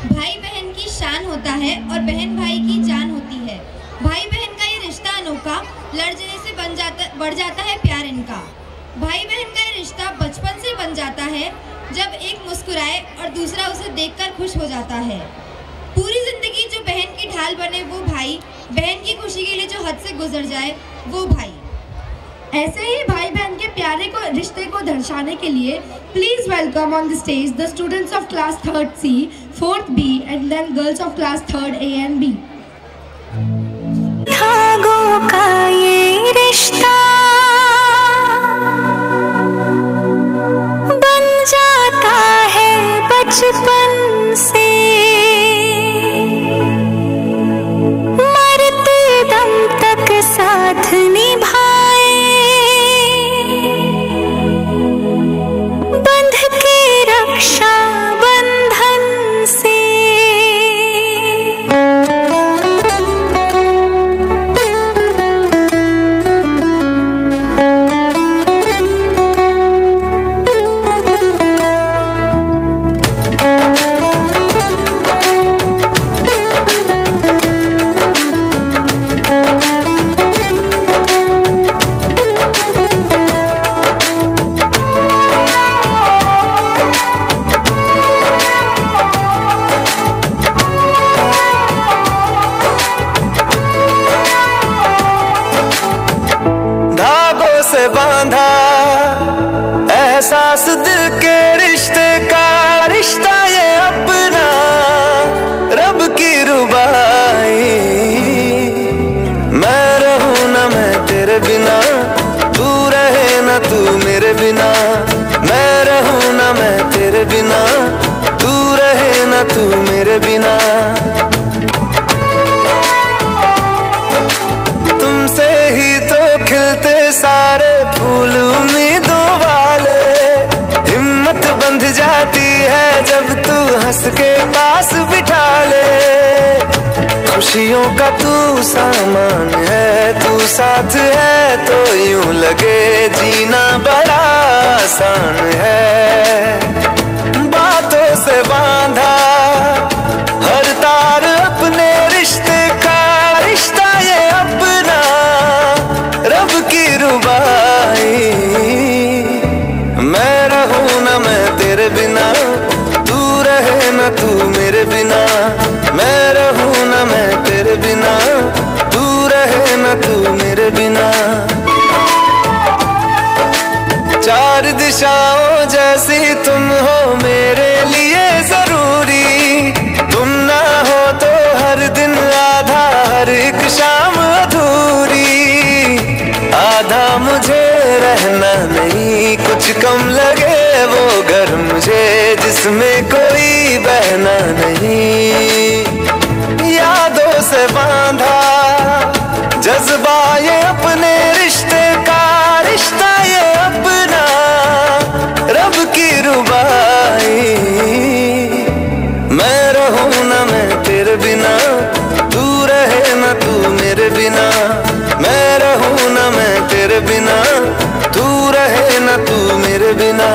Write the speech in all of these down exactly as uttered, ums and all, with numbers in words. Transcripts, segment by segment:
भाई बहन की शान होता है और बहन भाई की जान होती है। भाई बहन का ये रिश्ता अनोखा, लड़ जाने से बन जाता बढ़ जाता है प्यार इनका। भाई बहन का ये रिश्ता बचपन से बन जाता है, जब एक मुस्कुराए और दूसरा उसे देखकर खुश हो जाता है। पूरी जिंदगी जो बहन की ढाल बने वो भाई, बहन की खुशी के लिए जो हद से गुजर जाए वो भाई। ऐसे ही भाई बहन के प्यारे को रिश्ते को दर्शाने के लिए please welcome on the stage the students of class third C, fourth B and then girls of class third A and B. धागों का ये रिश्ता बन जाता है बचपन से, मरते दम तक साथ निभाए, बंध के रक्षा बंधन से। से बांधा एहसास दिल के रिश्ते का, रिश्ता ये अपना रब की रुबाई। मैं रहूं ना मैं तेरे बिना, तू रहे ना तू मेरे बिना। मैं रहूं ना मैं तेरे बिना, तू रहे ना तू मेरे बिना। तुमसे ही तो खिलते सारे फूल उम्मीदों वाले, हिम्मत बंध जाती है जब तू हंस के पास बिठा ले। खुशियों का तू सामान है, तू साथ है तो यूं लगे जीना बड़ा आसान है। बातों से बांधा हर तार अपने रिश्ते का, रिश्ता ये अपना रब की रुबाई। मैं रहूं ना मैं तेरे बिना, तू रहे ना तू मेरे बिना। मैं रहूं ना मैं तेरे बिना, तू रहे ना तू मेरे बिना। चार दिशाओं जैसी तुम हो मेरे लिए जरूरी, तुम ना हो तो हर दिन आधा, हर एक शाम अधूरी। आधा मुझे रहना नहीं, कुछ कम लगे वो घर मुझे जिसमें कोई बहना नहीं। यादों से बांधा जज्बा ये अपने रिश्ते का, रिश्ता ये अपना रब की रुबाई। मैं रहूं ना मैं तेरे बिना, तू रहे ना तू मेरे बिना। मैं रहूं ना मैं तेरे बिना, तू रहे ना तू मेरे बिना।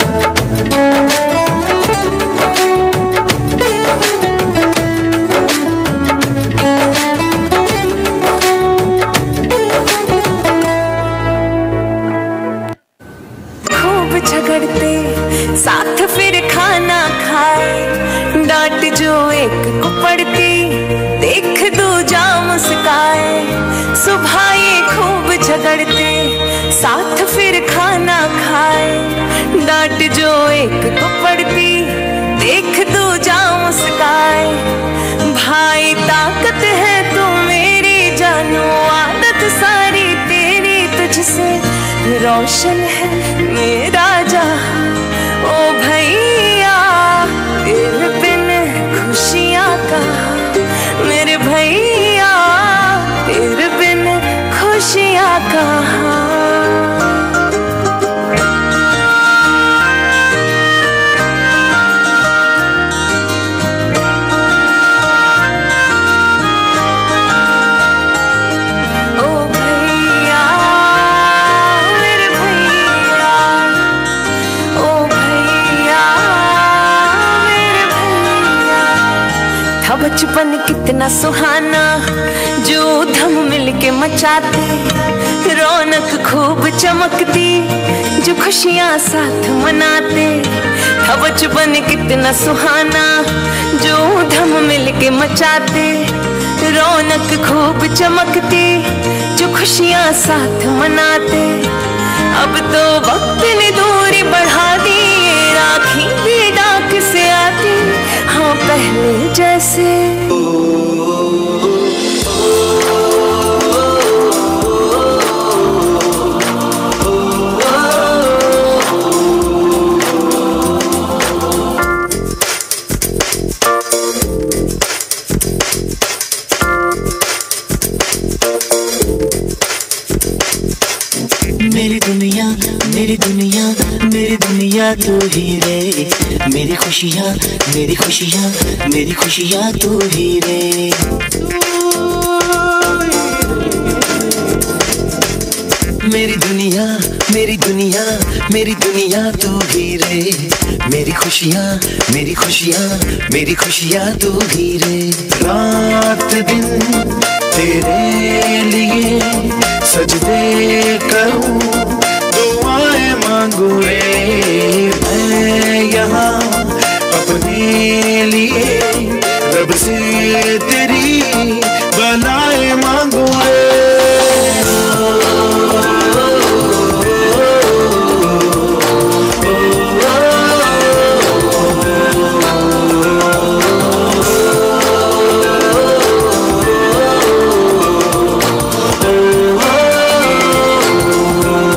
खूब झगड़ते साथ फिर खाना खाए, डांट जो एक को पड़ती देख दूजा मुस्काए। सुबह ये खूब झगड़ते साथ फिर खाना खाए, डांट जो एक को पड़ती देख दूजा मुस्काए। भाई ताकत है तू मेरी जानो, आदत सारी तेरी तुझसे रोशन है मेरा जहां। ओ भैया तेरे बिन खुशियां कहाँ, मेरे भैया तेरे बिन खुशियां कहाँ। ओ भैया मेरे भैया बचपन कितना सुहाना, जो धम मिलके मचाते, रौनक खूब चमकती, जो खुशियाँ साथ मनाते। था बचपन कितना सुहाना, जो धम मिलके मचाते, रौनक खूब चमकती, जो खुशियाँ साथ मनाते। अब तो वक्त ने दूरी बढ़ा दी, राखी भी डाक से आती, हाँ पहले जैसे। मेरी दुनिया मेरी दुनिया मेरी दुनिया तू ही रे, मेरी खुशियाँ मेरी खुशियाँ मेरी खुशियाँ तू ही रे। मेरी दुनिया मेरी दुनिया मेरी दुनिया तू ही रे, मेरी खुशियाँ मेरी खुशियाँ मेरी खुशियाँ तू ही रे। रात दिन तेरे लिए सजदे करूं, दुआएं मांगू रे मैं यहाँ अपने लिए, रब से तेरी